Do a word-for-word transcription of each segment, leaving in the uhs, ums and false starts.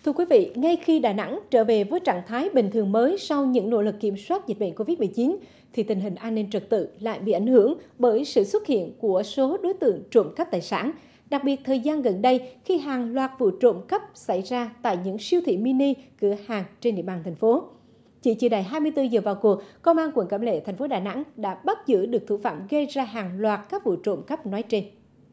Thưa quý vị, ngay khi Đà Nẵng trở về với trạng thái bình thường mới sau những nỗ lực kiểm soát dịch bệnh Covid mười chín, thì tình hình an ninh trật tự lại bị ảnh hưởng bởi sự xuất hiện của số đối tượng trộm cắp tài sản. Đặc biệt thời gian gần đây khi hàng loạt vụ trộm cắp xảy ra tại những siêu thị mini, cửa hàng trên địa bàn thành phố. Chỉ chưa đầy hai mươi tư giờ vào cuộc, Công an quận Cẩm Lệ, thành phố Đà Nẵng đã bắt giữ được thủ phạm gây ra hàng loạt các vụ trộm cắp nói trên.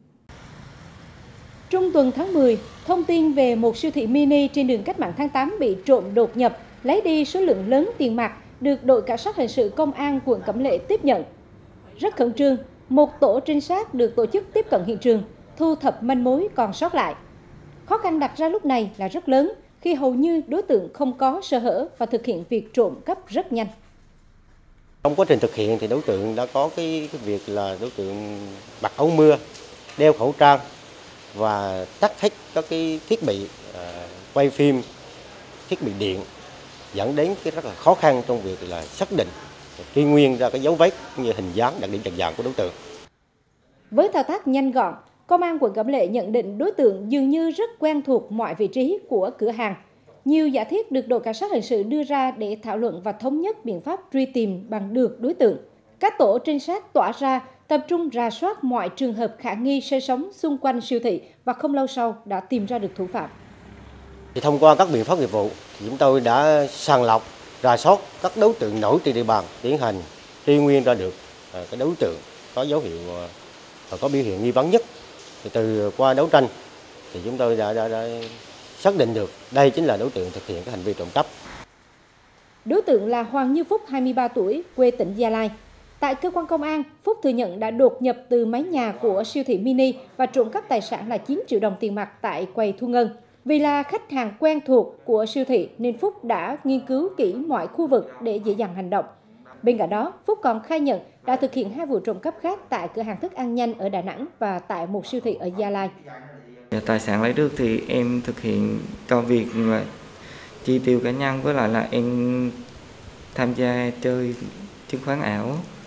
Trung tuần tháng mười, thông tin về một siêu thị mini trên đường Cách mạng tháng tám bị trộm đột nhập, lấy đi số lượng lớn tiền mặt được đội cảnh sát hình sự công an quận Cẩm Lệ tiếp nhận. Rất khẩn trương, một tổ trinh sát được tổ chức tiếp cận hiện trường, thu thập manh mối còn sót lại. Khó khăn đặt ra lúc này là rất lớn khi hầu như đối tượng không có sơ hở và thực hiện việc trộm cắp rất nhanh. Trong quá trình thực hiện thì đối tượng đã có cái, cái việc là đối tượng mặc áo mưa, đeo khẩu trang và tắt hết các cái thiết bị uh, quay phim, thiết bị điện, dẫn đến cái rất là khó khăn trong việc là xác định, truy nguyên ra cái dấu vết như hình dáng, đặc điểm nhận dạng của đối tượng. Với thao tác nhanh gọn, Công an quận Cẩm Lệ nhận định đối tượng dường như rất quen thuộc mọi vị trí của cửa hàng. Nhiều giả thiết được đội cảnh sát hình sự đưa ra để thảo luận và thống nhất biện pháp truy tìm bằng được đối tượng. Các tổ trinh sát tỏa ra, tập trung rà soát mọi trường hợp khả nghi sinh sống xung quanh siêu thị và không lâu sau đã tìm ra được thủ phạm. Thì thông qua các biện pháp nghiệp vụ, thì chúng tôi đã sàng lọc, rà soát các đối tượng nổi trên địa bàn, tiến hành truy nguyên ra được cái đối tượng có dấu hiệu và có biểu hiện nghi vấn nhất. Thì từ qua đấu tranh thì chúng tôi đã, đã, đã xác định được đây chính là đối tượng thực hiện cái hành vi trộm cắp. Đối tượng là Hoàng Như Phúc, hai mươi ba tuổi, quê tỉnh Gia Lai. Tại cơ quan công an, Phúc thừa nhận đã đột nhập từ mái nhà của siêu thị mini và trộm cắp tài sản là chín triệu đồng tiền mặt tại quầy thu ngân. Vì là khách hàng quen thuộc của siêu thị nên Phúc đã nghiên cứu kỹ mọi khu vực để dễ dàng hành động. Bên cạnh đó, Phúc còn khai nhận đã thực hiện hai vụ trộm cắp khác tại cửa hàng thức ăn nhanh ở Đà Nẵng và tại một siêu thị ở Gia Lai. Tài sản lấy được thì em thực hiện công việc và chi tiêu cá nhân, với lại là em tham gia chơi chứng khoán ảo.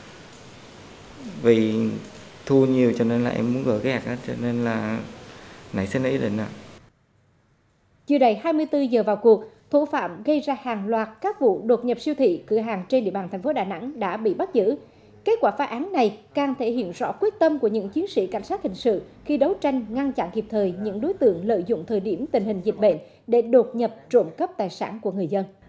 Vì thua nhiều cho nên là em muốn gỡ gạc, cho nên là nảy sinh ý định. Chưa đầy hai mươi tư giờ vào cuộc, thủ phạm gây ra hàng loạt các vụ đột nhập siêu thị, cửa hàng trên địa bàn thành phố Đà Nẵng đã bị bắt giữ. Kết quả phá án này càng thể hiện rõ quyết tâm của những chiến sĩ cảnh sát hình sự khi đấu tranh ngăn chặn kịp thời những đối tượng lợi dụng thời điểm tình hình dịch bệnh để đột nhập trộm cắp tài sản của người dân.